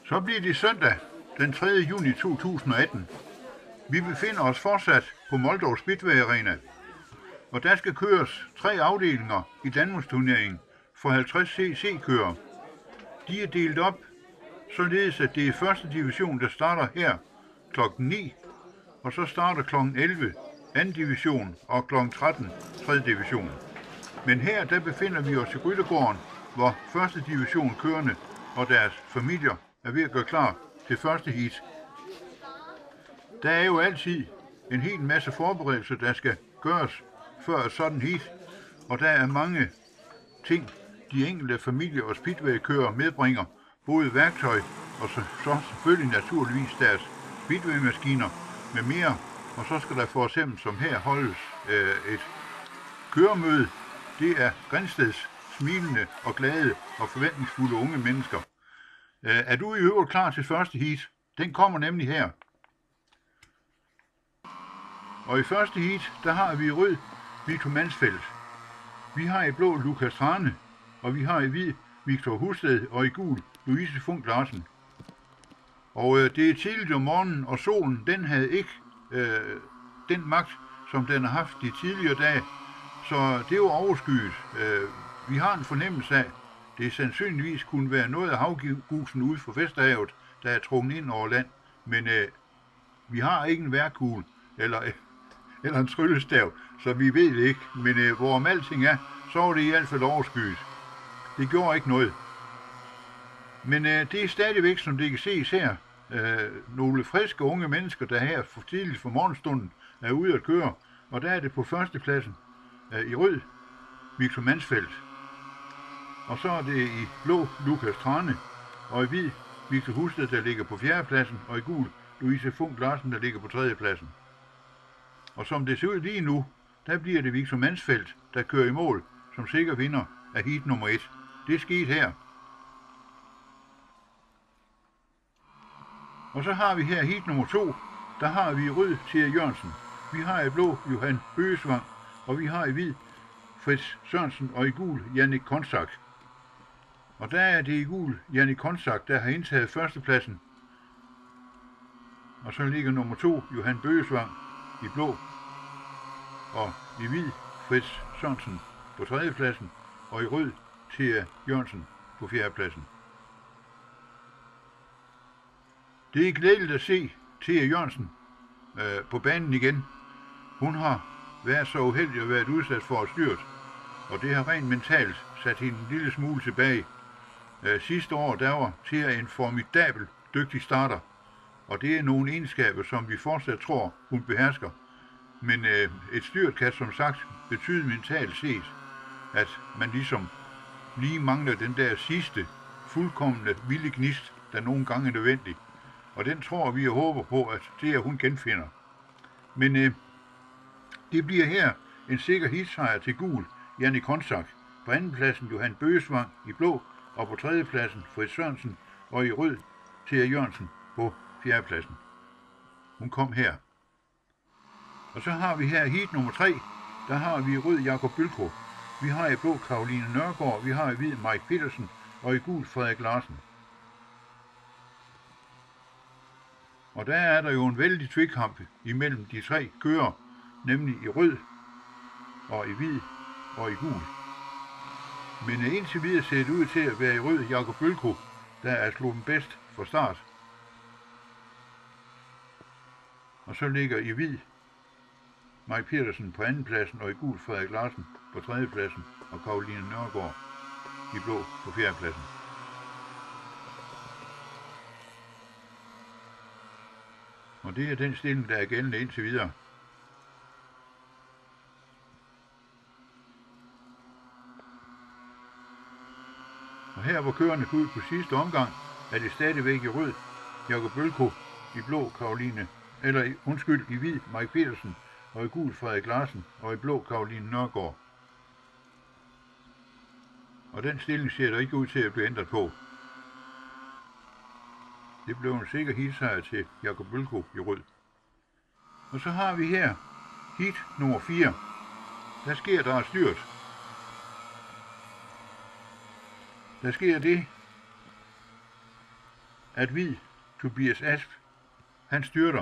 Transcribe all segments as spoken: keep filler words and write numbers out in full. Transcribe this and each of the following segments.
Så bliver det søndag den tredje juni to tusind og atten. Vi befinder os fortsat på Moldov Speedway Arena, og der skal køres tre afdelinger i Danmarksturneringen for halvtreds cc kører. De er delt op, således at det er første division, der starter her klokken ni, og så starter klokken elleve anden division og klokken tretten tredje division. Men her der befinder vi os i Ryttergården, hvor første division kørende og deres familier er ved at gøre klar til første heat. Der er jo altid en hel masse forberedelser, der skal gøres før et sådan heat, og der er mange ting, de enkelte familier og speedwaykører medbringer, både værktøj og så, så selvfølgelig naturligvis deres speedwaymaskiner med mere, og så skal der for eksempel som her holdes øh, et køremøde. Det er Grindsteds smilende og glade og forventningsfulde unge mennesker. Øh, er du i øvrigt klar til første heat? Den kommer nemlig her. Og i første heat, der har vi i rød Victor Mansfeldt. Vi har i blå Lukas Trane, og vi har i hvid Victor Husted, og i gul Louise Funk Larsen. Og øh, det er tidligt om morgenen, og solen den havde ikke øh, den magt, som den har haft de tidligere dage. Så det er jo overskyet. Øh, vi har en fornemmelse af, det sandsynligvis kunne være noget af havgusen ude for Vesterhavet, der er trukket ind over land. Men øh, vi har ikke en vejrkugle eller, øh, eller en tryllestav, så vi ved det ikke. Men øh, hvorom alting er, så var det i hvert fald overskyet. Det gjorde ikke noget. Men øh, det er stadigvæk, som det kan ses her, øh, nogle friske unge mennesker, der her for tidligt for morgenstunden er ude at køre. Og der er det på førstepladsen øh, i rød Victor Mansfeldt. Og så er det i blå Lukas Trane, og i hvid Victor Husted, der ligger på fjerdepladsen, og i gul Louise Funk Larsen, der ligger på tredjepladsen. Og som det ser ud lige nu, der bliver det Victor Mansfeldt, der kører i mål som sikker vinder af heat nummer et. Det er sket her. Og så har vi her heat nummer to, der har vi i rød Thea Jørgensen. Vi har i blå Johan Bøgesvang, og vi har i hvid Fritz Sørensen, og i gul Jannik Konsak. Og der er det i gul Jannik Konsak, der har indtaget førstepladsen. Og så ligger nummer to Johan Bøgesvang i blå, og i hvid Fritz Sørensen på tredjepladsen, og i rød Thea Jørgensen på fjerdepladsen. Det er glædeligt at se Thea Jørgensen øh, på banen igen. Hun har været så uheldig at være udsat for et styrt, og det har rent mentalt sat hende en lille smule tilbage. Øh, sidste år der var Thea en formidabel dygtig starter, og det er nogle egenskaber, som vi fortsat tror, hun behersker. Men øh, et styrt kan som sagt betyde mentalt set, at man ligesom lige mangler den der sidste, fuldkomne vilde gnist, der nogle gange er nødvendig. Og den tror vi og håber på, at det er hun genfinder. Men øh, det bliver her en sikker heatsejr til gul Jannik Konsak. På andenpladsen Johan Bøgesvang i blå, og på tredjepladsen Fritz Sørensen, og i rød Thea Jørgensen på fjerdepladsen. Hun kom her. Og så har vi her heat nummer tre, der har vi i rød Jakob Bølko. Vi har i blå Karoline Nørgaard, vi har i hvid Mike Petersen, og i gul Frederik Larsen. Og der er der jo en vældig tvikkamp imellem de tre kører, nemlig i rød og i hvid og i gul. Men indtil videre ser det ud til at være i rød Jakob Bølko, der er slået bedst fra start. Og så ligger i hvid Mike Petersen på andenpladsen, og i gul Frederik Larsen på tredjepladsen, og Karoline Nørgaard i blå på fjerdepladsen. Og det er den stilling, der er gældende indtil videre. Og her hvor kørerne går ud på sidste omgang, er det stadigvæk i rød Jakob Bølko, i blå Karoline, eller undskyld, i hvid Mike Petersen, og i gul Frederik Larsen, og i blå Karoline Nørgaard. Og den stilling ser der ikke ud til at blive ændret på. Det blev en sikker heatsejr til Jakob Bølko i rød. Og så har vi her heat nummer fire. Der sker der et styrt. Der sker det, at hvid Tobias Asp, han styrter,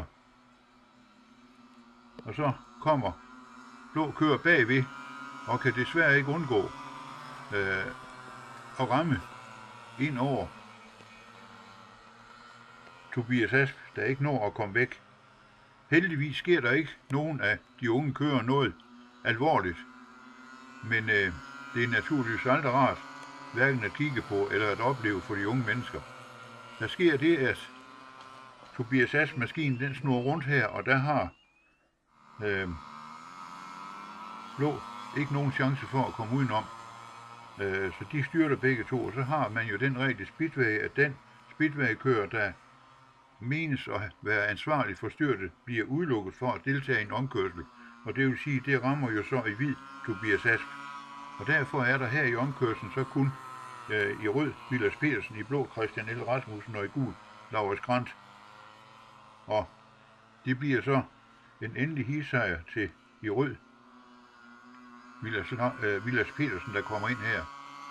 og så kommer blå kører bagved, og kan desværre ikke undgå øh, at ramme ind over Tobias Asp, der ikke når at komme væk. Heldigvis sker der ikke nogen af de unge kører noget alvorligt, men øh, det er naturligvis aldrig rart, hverken at kigge på eller at opleve for de unge mennesker. Der sker det, at Tobias Asp maskinen den snurrer rundt her, og der har øh, blå ikke nogen chance for at komme udenom. Øh, så de styrter begge to, og så har man jo den regel i Speedway, at den Speedway-kører, der menes at være ansvarlig for styrtet, bliver udelukket for at deltage i en omkørsel, og det vil sige, det rammer jo så i hvid Tobias Asp. Og derfor er der her i omkørslen så kun øh, i rød Vilas Petersen, i blå Christian L. Rasmussen og i gul Laurits Grant. Og det bliver så en endelig heatsejr til i rød Vilas, øh, Vilas Petersen, der kommer ind her.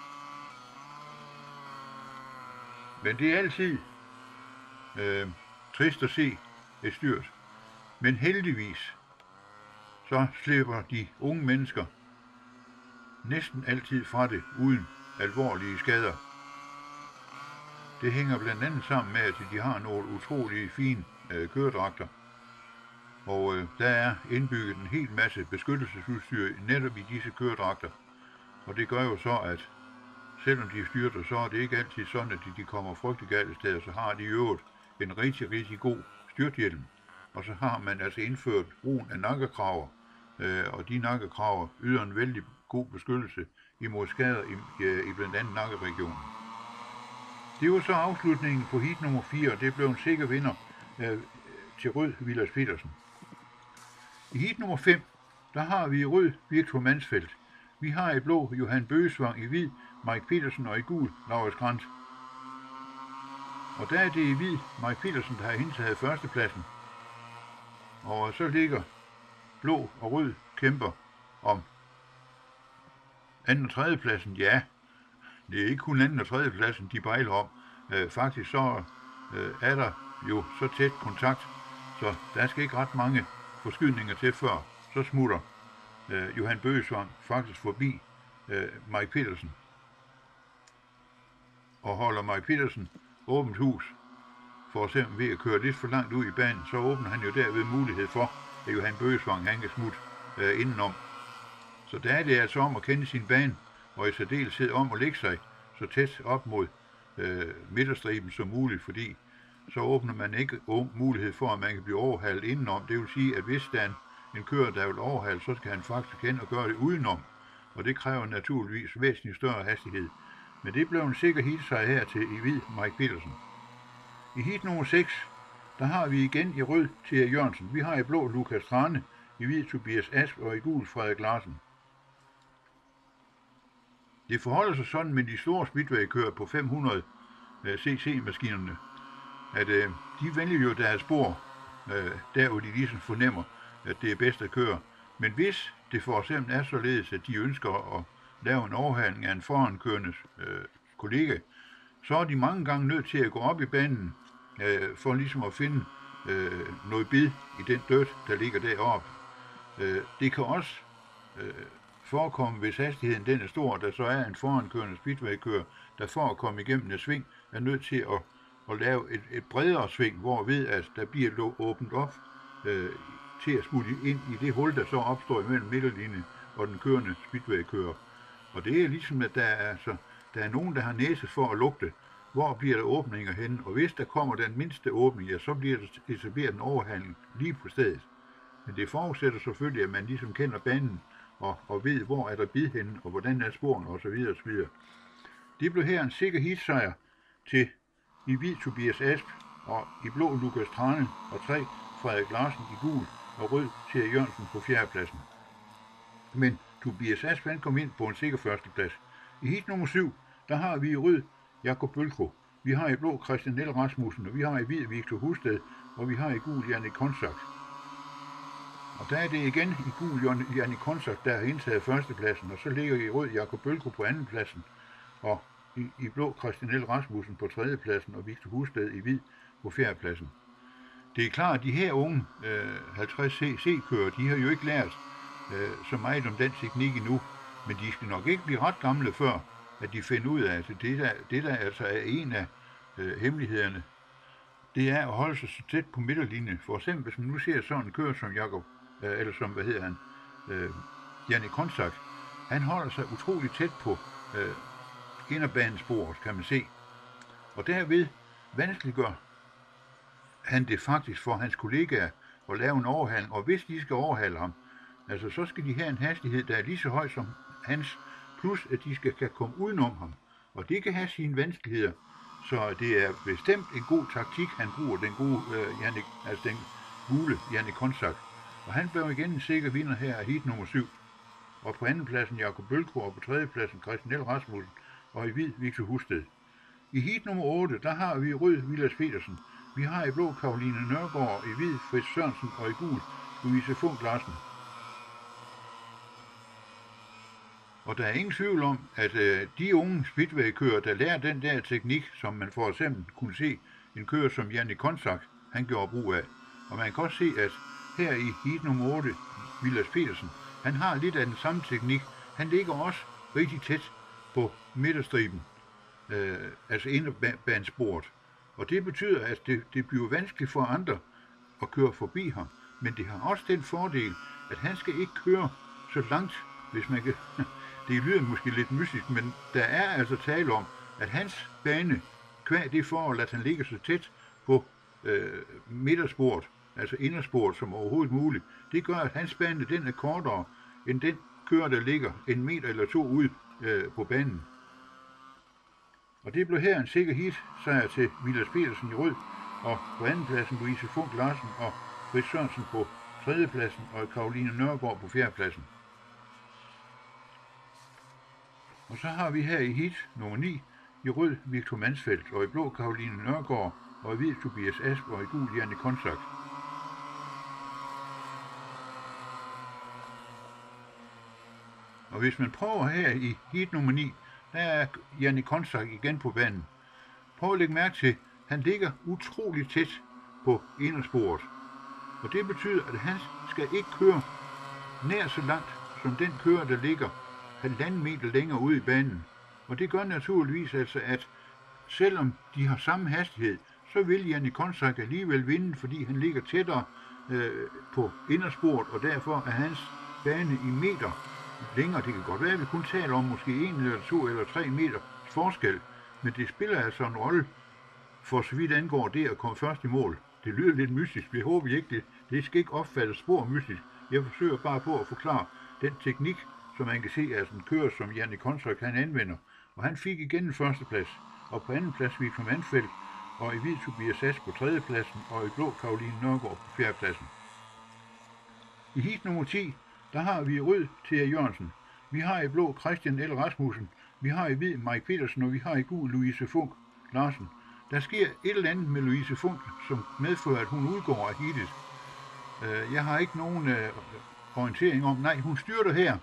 Men det er altid øh, trist at se et styrt. Men heldigvis så slipper de unge mennesker næsten altid fra det uden alvorlige skader. Det hænger blandt andet sammen med, at de har nogle utrolige fine øh, køredragter. Og øh, der er indbygget en hel masse beskyttelsesudstyr netop i disse køredragter. Og det gør jo så, at selvom de styrter, så er det ikke altid sådan, at de, de kommer frygtelig galt steder, så har de i øvrigt en rigtig, rigtig god styrthjelm. Og så har man altså indført brugen af nakkekraver, øh, og de nakkekraver yder en vældig god beskyttelse imod skader i, i, i blandt andet nakkeregionen. Det var så afslutningen på heat nummer fire, og det blev en sikker vinder øh, til rød Vilas Petersen. I heat nummer fem, der har vi i rød Victor Mansfeldt. Vi har i blå Johan Bøgesvang, i hvid Mike Petersen og i gul Laurits Grant. Og der er det i hvid Mike Petersen, der har indtaget førstepladsen. Og så ligger blå og rød kæmper om anden og tredje pladsen. Ja, det er ikke kun anden og tredje pladsen, de bejler om. Øh, faktisk så øh, er der jo så tæt kontakt, så der skal ikke ret mange forskydninger til før. Så smutter øh, Johan Bøgesvang faktisk forbi øh, Mike Petersen. Og holder Mike Petersen åbent hus, for eksempel ved at køre lidt for langt ud i banen, så åbner han jo derved mulighed for, at Johan Bøgesvang han kan smutte øh, indenom. Så der er det altså om at kende sin bane, og i særdeleshed om at lægge sig så tæt op mod øh, midterstriben som muligt, fordi så åbner man ikke mulighed for, at man kan blive overhalet indenom. Det vil sige, at hvis der er en, en kører, der vil overhale, så skal han faktisk hen og gøre det udenom, og det kræver naturligvis væsentligt større hastighed. Men det blev en sikker heatsejr her til i hvid Mike Petersen. I heat nummer seks, der har vi igen i rød Thea Jørgensen. Vi har i blå Lukas Trane, i hvid Tobias Asp og i gul Frederik Larsen. Det forholder sig sådan med de store speedway-kører på fem hundrede cc-maskinerne, at øh, de vælger jo deres spor, øh, der hvor de ligesom fornemmer, at det er bedst at køre. Men hvis det for eksempel er således, at de ønsker at lave en overhaling af en forankørende øh, kollega, så er de mange gange nødt til at gå op i banen, øh, for ligesom at finde øh, noget bid i den dødt, der ligger deroppe. Øh, det kan også øh, forekomme, hvis hastigheden den er stor, der så er en forankørende speedway-kører, der for at komme igennem et sving, er nødt til at, at lave et, et bredere sving, hvor ved at der bliver åbent op øh, til at smutte ind i det hul, der så opstår imellem midterlinjen og den kørende speedway-kører. Og det er ligesom, at der er, altså, der er nogen, der har næse for at lugte, hvor bliver der åbninger henne, og hvis der kommer den mindste åbning, ja, så bliver der etableret en overhandling lige på stedet. Men det forudsætter selvfølgelig, at man ligesom kender banen, og, og ved, hvor er der bid henne, og hvordan er sporene, osv. osv. Det blev her en sikker heatsejr til i hvid Tobias Asp, og i blå Lukas Trane, og tre Frederik Larsen i gul, og rød Thea Jørgensen på fjerdepladsen. Men Tobias Asp kom ind på en sikker førsteplads. I heat nummer syv, der har vi i rød Jakob Bølko, vi har i blå Christian L. Rasmussen, og vi har i hvid Victor Husted, og vi har i gul Jannik Konsak. Og der er det igen i gul Jannik Konsak, der har indtaget førstepladsen, og så ligger i rød Jakob Bølko på andenpladsen, og i, i blå Christian L. Rasmussen på tredjepladsen og Victor Husted i hvid på fjerdepladsen. Det er klart, at de her unge øh, halvtreds cc-kører, de har jo ikke lært øh, så meget om den teknik endnu, men de skal nok ikke blive ret gamle før, at de finder ud af, at det der, det der altså er en af øh, hemmelighederne, det er at holde sig så tæt på midterlinjen. For eksempel, hvis man nu ser sådan en kører som Jakob, øh, eller som, hvad hedder han, øh, Jannik Konsak, han holder sig utroligt tæt på øh, inderbanesporet, kan man se. Og derved vanskeliggør han det faktisk for hans kollegaer at lave en overhaling, og hvis de skal overhale ham, altså så skal de have en hastighed, der er lige så høj som hans, plus at de skal kan komme udenom ham. Og det kan have sine vanskeligheder, så det er bestemt en god taktik, han bruger, den gode øh, Jannik, altså den gule Jannik Konsak. Og han blev igen en sikker vinder her af heat nummer syv. Og på andenpladsen Jakob Bølko, og på tredjepladsen Christian L. Rasmussen, og i hvid Victor Husted. I heat nummer otte, der har vi i rød Vilas Petersen. Vi har i blå Caroline Nørgaard, i hvid Fritz Sørensen og i gul Louise Funk Larsen. Og der er ingen tvivl om, at øh, de unge speedway-kører, der lærer den der teknik, som man for eksempel kunne se en kører som Jannik Konsak, han gjorde brug af. Og man kan også se, at her i heat nummer otte, Vilas Petersen, han har lidt af den samme teknik. Han ligger også rigtig tæt på midterstriben, øh, altså inderbanesporet. Og det betyder, at det, det bliver vanskeligt for andre at køre forbi ham. Men det har også den fordel, at han skal ikke køre så langt, hvis man kan... Det lyder måske lidt mystisk, men der er altså tale om, at hans bane, kvad det forhold, at han ligger så tæt på øh, midtersporet, altså indersporet som overhovedet muligt, det gør, at hans bane den er kortere end den kører, der ligger en meter eller to ude øh, på banen. Og det blev her en sikker hit sejr til Vilas Petersen i rød, og på andenpladsen Louise Funk Larsen og Fritz Sørensen på tredjepladsen og Caroline Nørgaard på fjerdepladsen. Og så har vi her i heat nummer ni i rød Victor Mansfeldt, og i blå Caroline Nørgaard, og i hvid Tobias Asp, og i gul Jannik Konsak. Og hvis man prøver her i heat nummer ni, der er Jannik Konsak igen på banen. Prøv at lægge mærke til, at han ligger utroligt tæt på indersporet. Og det betyder, at han skal ikke køre nær så langt som den kører, der ligger halvanden meter længere ude i banen. Og det gør naturligvis altså, at selvom de har samme hastighed, så vil Jannik Konsak alligevel vinde, fordi han ligger tættere øh, på indersporet, og derfor er hans bane i meter længere. Det kan godt være, at vi kun taler om måske en eller to eller tre meter forskel, men det spiller altså en rolle for så vidt angår det at komme først i mål. Det lyder lidt mystisk, jeg håber ikke det. Det skal ikke opfattes spor mystisk. Jeg forsøger bare på at forklare den teknik, som man kan se af sådan en kører, som Jannik Konsak han anvender. Og han fik igen en førsteplads, og på anden plads Victor Mansfeldt, og i hvid Tobias Asp på tredjepladsen, og i blå Caroline Nørgaard på fjerdepladsen. I heat nummer ti, der har vi i rød Thea Jørgensen, vi har i blå Christian L. Rasmussen, vi har i hvid Mike Petersen, og vi har i gul Louise Funk Larsen. Der sker et eller andet med Louise Funk, som medfører, at hun udgår af heatet. Jeg har ikke nogen orientering om, nej, hun styrter her.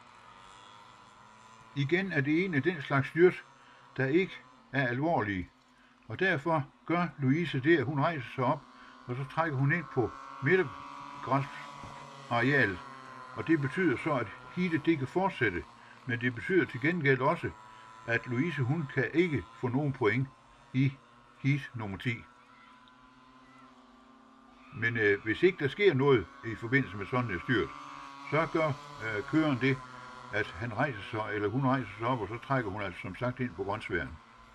Igen er det en af den slags styrt, der ikke er alvorlige. Og derfor gør Louise det, at hun rejser sig op, og så trækker hun ind på midtergræsarealet. Og det betyder så, at heatet det kan fortsætte. Men det betyder til gengæld også, at Louise hun kan ikke få nogen point i heat nummer ti. Men øh, hvis ikke der sker noget i forbindelse med sådan et styrt, så gør øh, køren det, at han rejser sig, eller hun rejser sig op, og så trækker hun altså som sagt ind på grønsværen.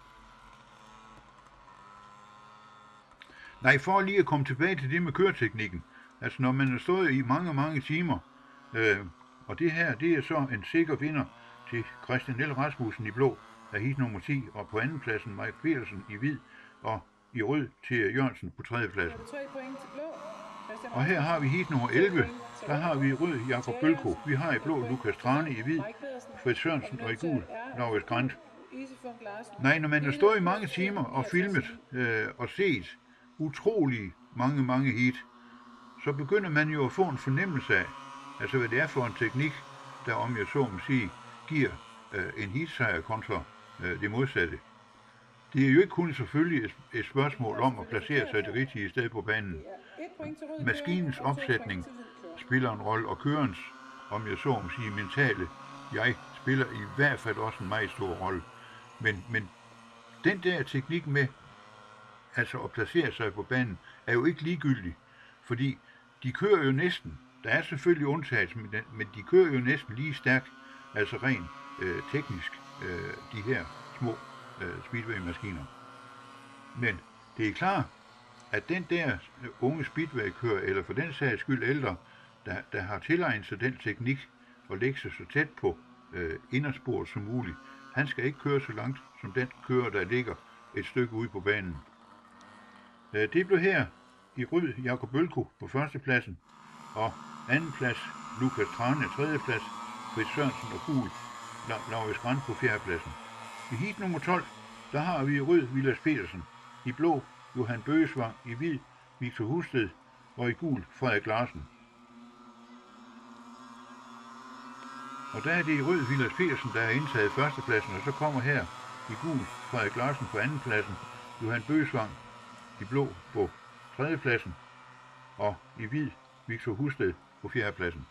Nej, for lige at komme tilbage til det med køreteknikken. Altså når man har stået i mange, mange timer, øh, og det her, det er så en sikker vinder til Christian L. Rasmussen i blå af heat nummer ti, og på andenpladsen Mike Petersen i hvid, og i rød til Jørgensen på tredjepladsen. Og her har vi heat nummer elleve, der har vi i rød Jakob Bølko, vi har i blå Lukas Trane i hvid, Fritz Sørensen og i gul Laurits Grant. Nej, når man har stået i mange timer og filmet øh, og set utrolig mange, mange heat, så begynder man jo at få en fornemmelse af, altså hvad det er for en teknik, der om jeg så må sige, giver øh, en heatsejr kontra øh, det modsatte. Det er jo ikke kun selvfølgelig et, et spørgsmål om at placere sig det rigtige sted på banen. Maskinens opsætning spiller en rolle, og kørens, om jeg så må sige, mentale jeg, spiller i hvert fald også en meget stor rolle. Men, men den der teknik med altså at placere sig på banen, er jo ikke ligegyldig, fordi de kører jo næsten, der er selvfølgelig undtagelse, men de kører jo næsten lige stærkt, altså rent øh, teknisk, øh, de her små øh, speedway-maskiner. Men det er klart, at den der unge speedway-kører, eller for den sags skyld ældre, der, der har tilegnet sig den teknik og lægge sig så tæt på øh, indersporet som muligt, han skal ikke køre så langt som den kører, der ligger et stykke ude på banen. Øh, det blev her i rød Jakob Bølko på førstepladsen, og andenplads Lukas Trane, tredjeplads Fritz Sørensen og gul Laurids Grand på fjerdepladsen. I heat nummer tolv, der har vi i rød Vilas Petersen, i blå Johan Bøgesvang, i hvid Victor Husted og i gul Frederik Larsen. Og der er det i rød Vilas Petersen, der har indtaget førstepladsen, og så kommer her i gul Frederik Larsen på andenpladsen, Johan Bøgesvang i blå på tredjepladsen og i hvid Victor Husted på fjerdepladsen.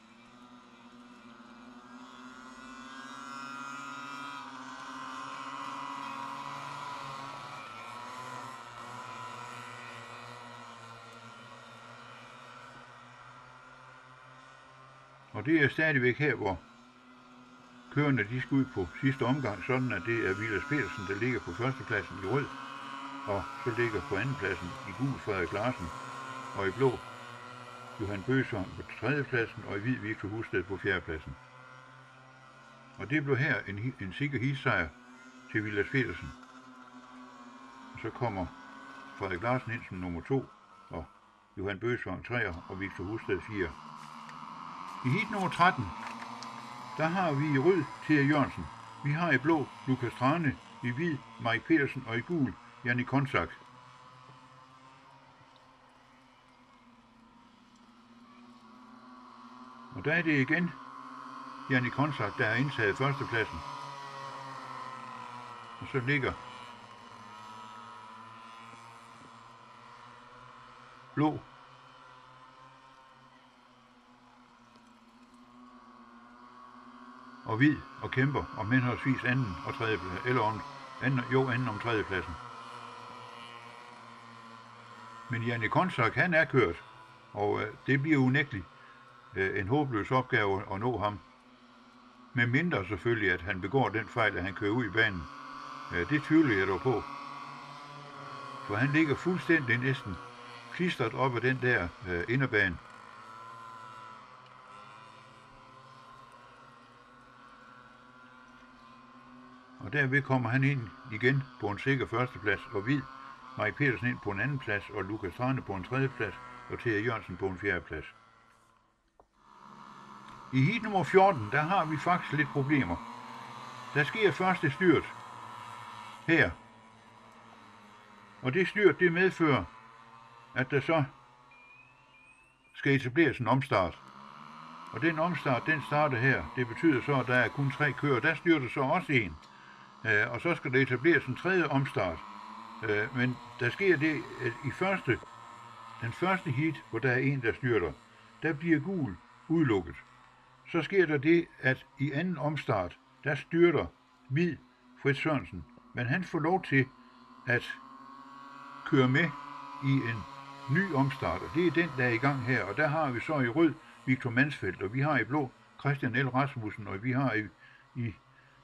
Og det er stadigvæk her, hvor kørerne de skal ud på sidste omgang, sådan at det er Vilas Petersen, der ligger på førstepladsen i rød, og så ligger på andenpladsen i gul Frederik Larsen, og i blå Johan Bøgesvang på tredjepladsen, og i hvid Victor Husted på fjerdepladsen. Og det blev her en, en sikker heatsejr til Vilas Petersen. Og så kommer Frederik Larsen ind som nummer to, og Johan Bøgesvang treer, og Victor Husted fire. I heat nummer tretten, der har vi i rød Thea Jørgensen. Vi har i blå Lukas Trane, i hvid Mike Petersen og i gul Jannik Konsak. Og der er det igen Jannik Konsak, der har indtaget førstepladsen. Og så ligger blå og hvid og kæmper om henholdsvis anden og tredje plads, eller om, anden, jo anden om tredjepladsen. Men Jannik Konsak, han er kørt, og øh, det bliver unægteligt øh, en håbløs opgave at nå ham. Med mindre selvfølgelig, at han begår den fejl, at han kører ud i banen. Øh, det tvivler jeg dog på. For han ligger fuldstændig næsten klistret op ad den der øh, inderbane. Og derved kommer han ind igen på en sikker førsteplads, og hvid Mike Petersen ind på en anden plads, og Lukas Trane på en tredje plads, og Thea Jørgensen på en fjerde plads. I heat nummer fjorten, der har vi faktisk lidt problemer. Der sker første styrt her, og det styrt, det medfører, at der så skal etableres en omstart. Og den omstart, den starter her. Det betyder så, at der er kun tre kører. Der styrter så også en. Uh, og så skal der etableres en tredje omstart. Uh, men der sker det, at i første, den første heat, hvor der er en, der styrter, der bliver gul udelukket. Så sker der det, at i anden omstart, der styrter hvid Fritz Sørensen. Men han får lov til at køre med i en ny omstart, og det er den, der er i gang her. Og der har vi så i rød Victor Mansfeldt, og vi har i blå Christian L. Rasmussen, og vi har i, i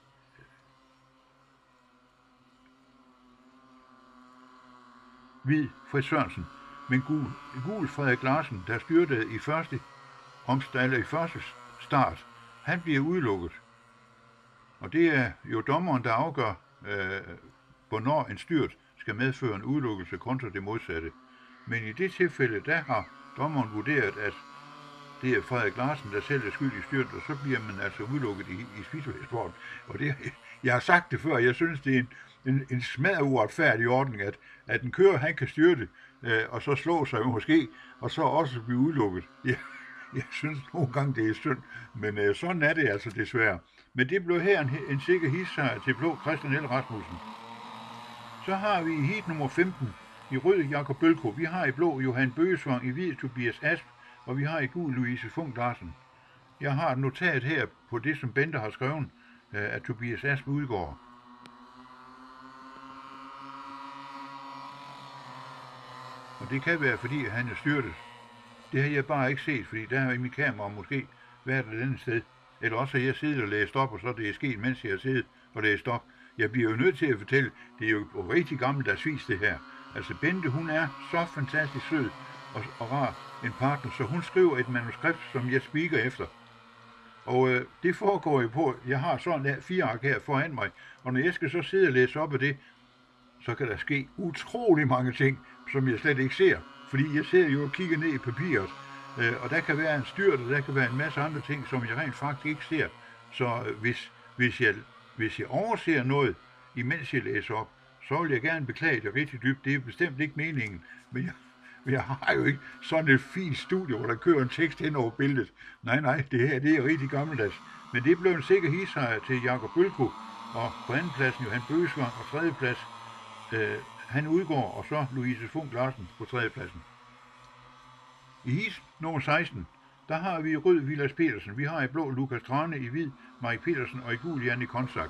hvid Fritz Sørensen, men gul, gul Frederik Larsen, der styrtede i første omstart, eller i første start, han bliver udelukket. Og det er jo dommeren, der afgør, øh, hvornår en styrt skal medføre en udelukkelse kontra det modsatte. Men i det tilfælde, der har dommeren vurderet, at det er Frederik Larsen, der selv er skyld i styrtet, og så bliver man altså udelukket i, i speedway-sporten. Og det, jeg har sagt det før, jeg synes, det er en, en, en smadret uretfærdig ordning, at, at en kører, han kan styrte, øh, og så slå sig måske, og så også blive udelukket. Jeg, jeg synes nogle gange, det er synd, men øh, sådan er det altså desværre. Men det blev her en, en sikker hissejr til blå Christian L. Rasmussen. Så har vi i heat nummer femten i rød Jakob Bølko. Vi har i blå Johan Bøgesvang, i hvid Tobias Asp, og vi har i gul Louise Funk Larsen. Jeg har et notat her på det, som Bente har skrevet, at Tobias Asp udgår. Og det kan være, fordi han er styrtet. Det har jeg bare ikke set, fordi der har i mit kamera måske været et andet sted. Eller også har jeg siddet og læst op, og så er det sket, mens jeg har siddet og læst op. Jeg bliver jo nødt til at fortælle, det er jo rigtig gammeldags vis det her. Altså Bente, hun er så fantastisk sød og, og rar en partner, så hun skriver et manuskript, som jeg speaker efter. Og øh, det foregår jo på, jeg har sådan fire ark her foran mig, og når jeg skal så sidde og læse op af det, så kan der ske utrolig mange ting, som jeg slet ikke ser. Fordi jeg ser jo og kigger ned i papiret, øh, og der kan være en styrt, og der kan være en masse andre ting, som jeg rent faktisk ikke ser. Så øh, hvis, hvis, jeg, hvis jeg overser noget, imens jeg læser op, så vil jeg gerne beklage det rigtig dybt. Det er bestemt ikke meningen, men jeg, men jeg har jo ikke sådan et fint studie, hvor der kører en tekst hen over billedet. Nej, nej, det her det er rigtig gammeldags. Men det blev en sikker hissejr til Jakob Bølko, og på andenpladsen Johan Bøgesvang, og tredjeplads øh, han udgår, og så Louise Funk Larsen på tredjepladsen. I heat nummer seksten, der har vi i rød Vilas Petersen, vi har i blå Lukas Trane, i hvid Mike Petersen og i gul Janni Konsak.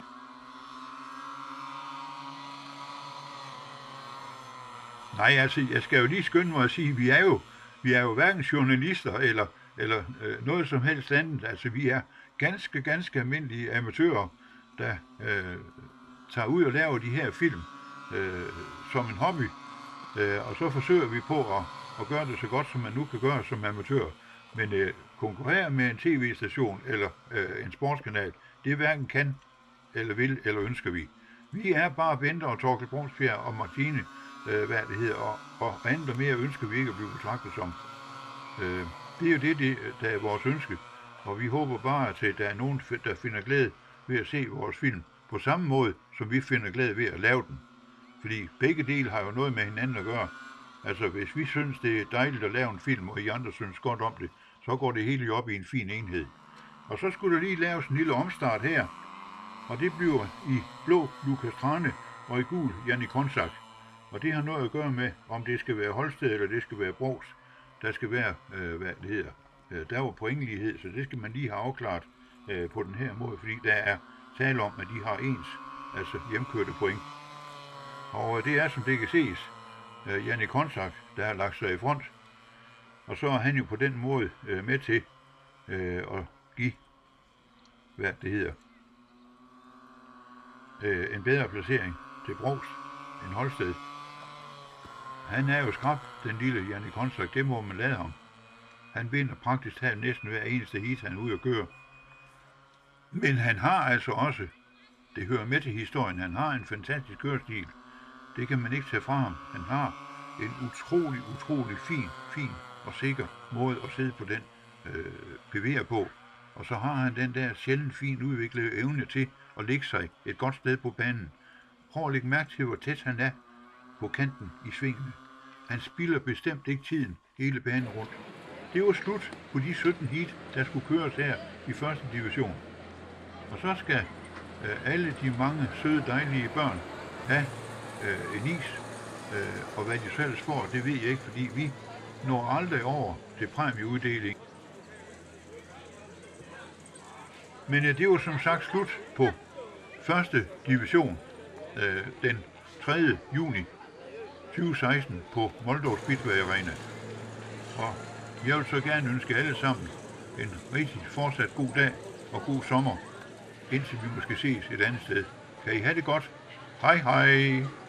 Nej, altså, jeg skal jo lige skynde mig at sige, vi er jo, vi er jo hverken journalister eller, eller øh, noget som helst andet. Altså, vi er ganske, ganske almindelige amatører, der øh, tager ud og laver de her film øh, som en hobby. Øh, og så forsøger vi på at, at gøre det så godt, som man nu kan gøre som amatør. Men øh, konkurrere med en tv-station eller øh, en sportskanal, det hverken kan, eller vil, eller ønsker vi. Vi er bare Bente og Torkel Brunsbjerg og Martine, øh, hvad det hedder, og, og andet og mere ønsker vi ikke at blive betragtet som. Øh, det er jo det, det, der er vores ønske, og vi håber bare, at der er nogen, der finder glæde ved at se vores film, på samme måde, som vi finder glæde ved at lave den. Fordi begge dele har jo noget med hinanden at gøre. Altså, hvis vi synes, det er dejligt at lave en film, og I andre synes godt om det, så går det hele jo op i en fin enhed. Og så skulle der lige laves en lille omstart her, og det bliver i blå Lukas Trane og i gul Janni Konsak. Og det har noget at gøre med, om det skal være Holsted eller det skal være Brovst. Der skal være, øh, hvad det hedder, øh, der var pointlighed, så det skal man lige have afklaret øh, på den her måde, fordi der er tale om, at de har ens, altså hjemkørte point. Og øh, det er, som det kan ses, øh, Janni Konsak, der har lagt sig i front. Og så er han jo på den måde øh, med til øh, at give, hvad det hedder, øh, en bedre placering til Brovst end Holsted. Han er jo skrab, den lille Janni Konsak, det må man lade ham. Han vinder praktisk talt næsten hver eneste heat, han er ude at køre. Men han har altså også, det hører med til historien, han har en fantastisk kørestil. Det kan man ikke tage fra ham. Han har en utrolig, utrolig fin, fin og sikker måde at sidde på den øh, P V'er på. Og så har han den der sjældent fint udviklede evne til at lægge sig et godt sted på banen. Prøv at lægge mærke til, hvor tæt han er på kanten i svingene. Han spilder bestemt ikke tiden hele banen rundt. Det var slut på de sytten heat, der skulle køres her i første division. Og så skal øh, alle de mange søde, dejlige børn have øh, en is. Øh, og hvad de selv får, det ved jeg ikke, fordi vi når aldrig over til præmieuddeling. Men øh, det var som sagt slut på første division øh, den tredje juni tyve seksten på Moldov Speedway Arena. Og jeg vil så gerne ønske alle sammen en rigtig fortsat god dag og god sommer, indtil vi måske ses et andet sted. Kan I have det godt? Hej hej!